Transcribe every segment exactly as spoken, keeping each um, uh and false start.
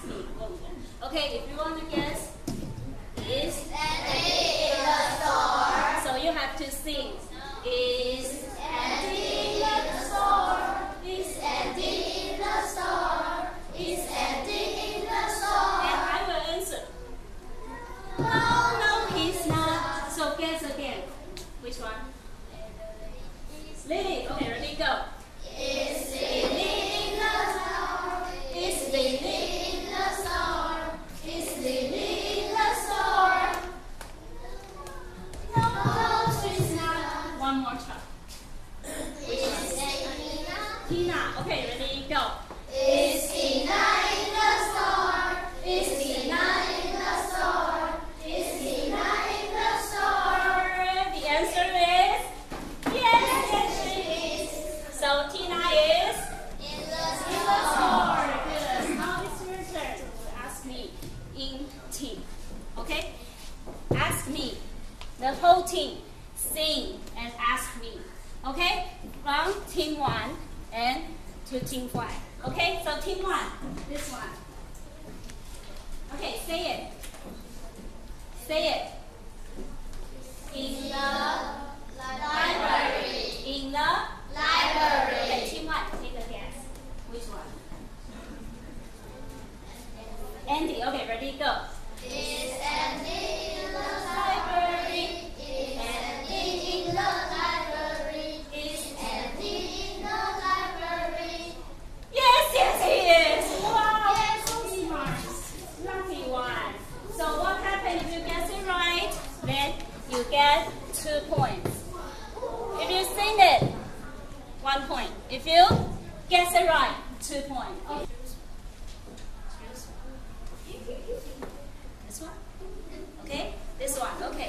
ask me. Okay, if you want to guess, is Empty in the store. So you have to sing. Is Empty in the store. Is empty in the store. Is empty in the store. And I will answer. No, No, he's not. So guess again. Which one? Lily. Okay, ready, go. Is Lily in the store? Is Lily in the store? Is Lily in the store? No, she's not. One more try. Is Tina? Tina. Okay, ready, go. Is Tina in the store? Is Tina in the store? Is Tina in the store? The answer is yes, yes, she is. So Tina is In the in the store. Good. Now it's your turn to ask me in team. Okay? Ask me. The whole team sing and ask me. Okay? From team one and to team five. Okay? So team one, this one. Okay, say it. Say it. In the library. in the Library. Okay, team one, take a guess. Which one? Andy. Okay, ready, go. Is empty in the library. Is empty in the library. Is empty in the library. Yes, yes, he is. Wow, Yes. so smart. Lucky one. So what happens if you guess it right? Then you get two points. If you sing it, one point. If you guess it right, two points. Okay. This one? Okay? This one, okay.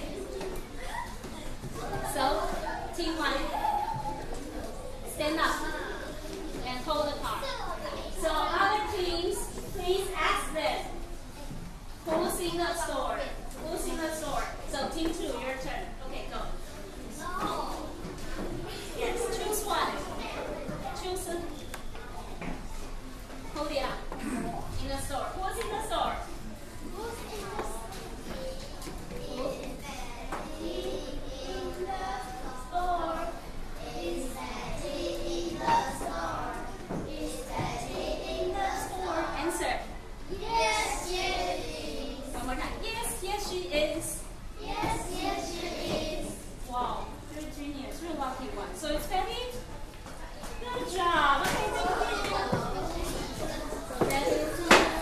So, team one, stand up and hold the card. So, other teams, please ask them, who's in the store? Who's in the store? So, team two, your turn. Okay, go. Yes, choose one. Choose a, hold it up. In the store. Who's in the store? Store. Is empty in the store. Is empty in the store. Answer. Yes, yes, she is. One more time. Yes, yes, she is. Yes, yes, she is. Wow, you're a genius. You're a lucky one. So it's Penny? Good job. Okay, thank you. That is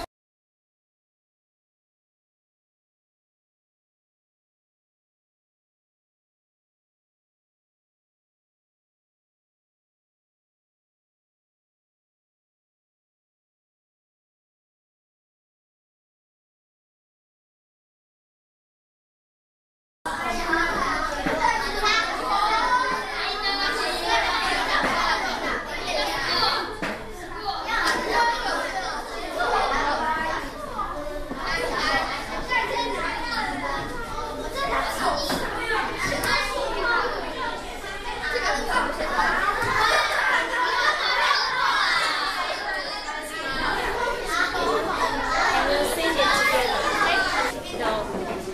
and we'll sing it together. Okay? No.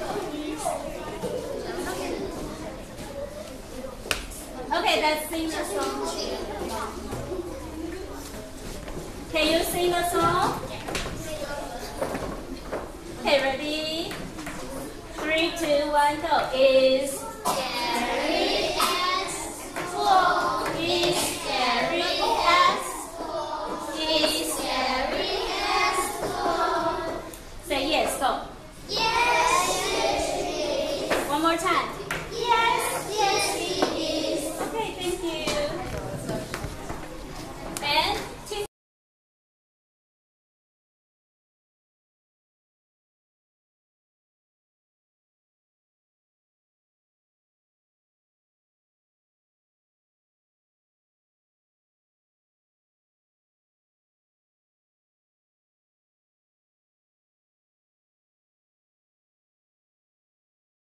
Okay, let's sing the song. Can you sing the song? Okay, ready? Three, two, one, go. Is Scary as full. is scary as Is scary as full. say yes, go. Yes, yes, she is. One more time.